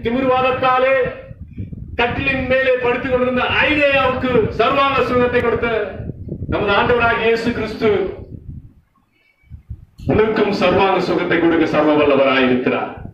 திமிர்வாதத்தாலே கட்டிலின் மேலே படுத்துக் கொண்டிருந்த ஐதேயாவுக்கு சர்வாங்க சுகத்தை கொடுத்த நமது ஆண்டவராகிய இயேசு கிறிஸ்து உனக்கும் சர்வாங்க சுகத்தை கொடுக்க சர்வ வல்லவராய் இருக்கிறார்.